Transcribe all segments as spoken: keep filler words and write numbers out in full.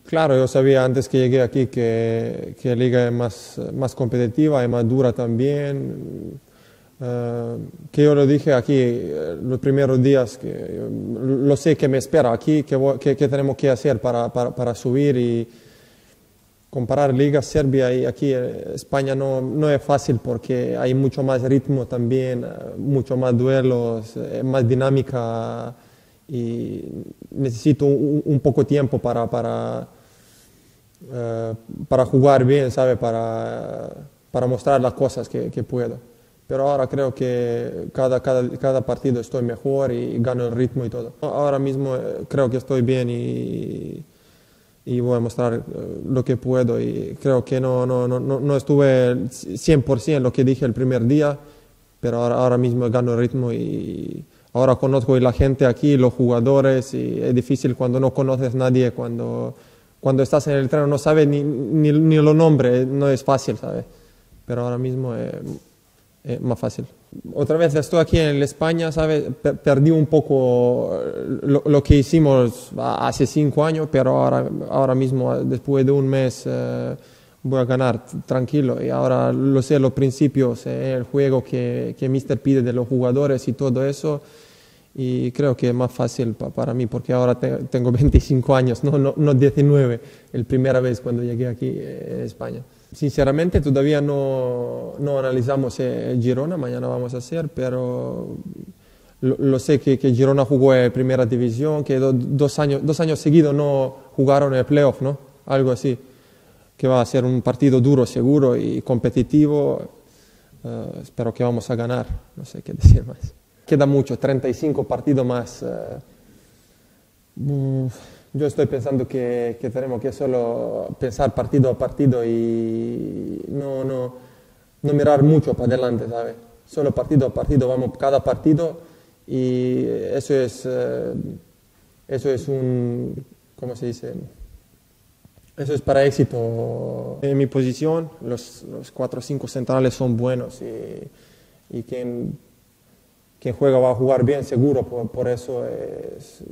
Claro, yo sabía antes que llegué aquí que, que la liga es más, más competitiva y más dura también. Eh, que yo lo dije aquí eh, los primeros días, que yo lo sé que me espera aquí, que, voy- que, que tenemos que hacer para, para, para subir y comparar Liga Serbia y aquí eh, España no, no es fácil porque hay mucho más ritmo también, eh, mucho más duelos, eh, más dinámica y necesito un, un poco tiempo para, para, eh, para jugar bien, ¿sabe? Para, para mostrar las cosas que, que puedo. Pero ahora creo que cada, cada, cada partido estoy mejor y gano el ritmo y todo. Ahora mismo eh, creo que estoy bien y, y voy a mostrar eh, lo que puedo. Y creo que no, no, no, no no estuve cien por ciento lo que dije el primer día, pero ahora, ahora mismo gano el ritmo y ahora conozco a la gente aquí, los jugadores, y es difícil cuando no conoces a nadie, cuando, cuando estás en el tren no sabes ni, ni, ni los nombres, no es fácil, ¿sabes? Pero ahora mismo es, es más fácil. Otra vez estoy aquí en España, ¿sabes? Per- Perdí un poco lo, lo que hicimos hace cinco años, pero ahora, ahora mismo, después de un mes, eh, voy a ganar tranquilo. Y ahora lo sé, los principios, eh, el juego que, que míster pide de los jugadores y todo eso. Y creo que es más fácil pa- para mí, porque ahora te- tengo veinticinco años, no, no, no diecinueve, la primera vez cuando llegué aquí eh, en España. Sinceramente todavía no, no analizamos eh, Girona, mañana vamos a hacer, pero lo, lo sé que, que Girona jugó en primera división, que do- dos años, dos años seguidos no jugaron el playoff, ¿no? Algo así, que va a ser un partido duro seguro y competitivo. Eh, espero que vamos a ganar, no sé qué decir más. Queda mucho, treinta y cinco partidos más. eh, mm, yo estoy pensando que, que tenemos que solo pensar partido a partido y no, no, no mirar mucho para adelante, ¿sabes? Solo partido a partido, vamos cada partido y eso es, eh, eso es un, ¿cómo se dice? Eso es para éxito. En mi posición, los, los cuatro o cinco centrales son buenos y, y quien, quien juega va a jugar bien, seguro. Por, por eso es,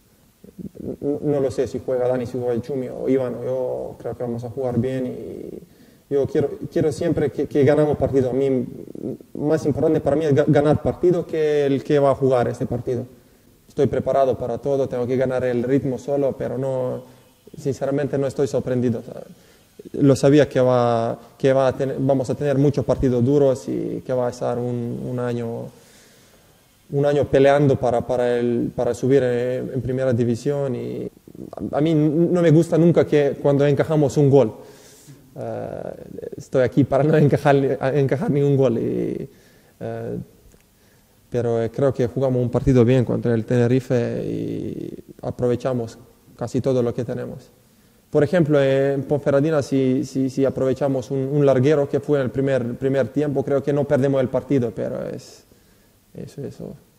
no, no lo sé si juega Dani, si juega el Chumi o Iván. Yo creo que vamos a jugar bien y yo quiero, quiero siempre que, que ganamos partido. A mí, más importante para mí es ga- ganar partido que el que va a jugar este partido. Estoy preparado para todo, tengo que ganar el ritmo solo, pero no, sinceramente no estoy sorprendido, ¿sabes? Lo sabía que, va, que va a tener, vamos a tener muchos partidos duros y que va a estar un, un año, un año peleando para, para, el, para subir en, en primera división. Y a, a mí no me gusta nunca que cuando encajamos un gol. Eh, estoy aquí para no encajar, encajar ningún gol. Y, eh, pero eh, creo que jugamos un partido bien contra el Tenerife y aprovechamos casi todo lo que tenemos. Por ejemplo, en Ponferradina, si, si, si aprovechamos un, un larguero que fue en el primer, primer tiempo, creo que no perdemos el partido, pero es eso, eso.